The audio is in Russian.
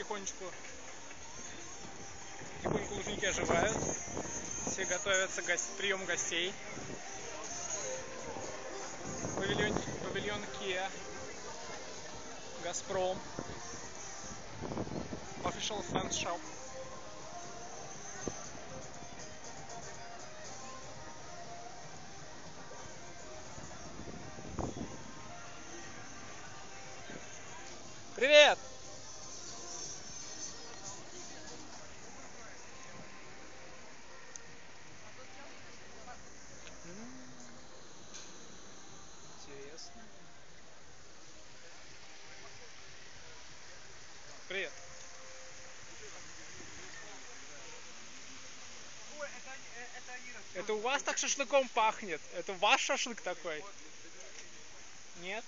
потихонечку Лужники оживают. Все готовятся к приему гостей. Павильон Kia, Газпром, Official Fans Shop. Привет! Интересно. Привет. Это у вас так шашлыком пахнет? Это ваш шашлык такой? Нет?